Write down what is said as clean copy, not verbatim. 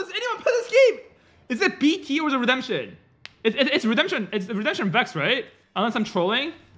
does anyone play this game? Is it BT or the Redemption? It's Redemption. It's the Redemption Vex, right? Unless I'm trolling.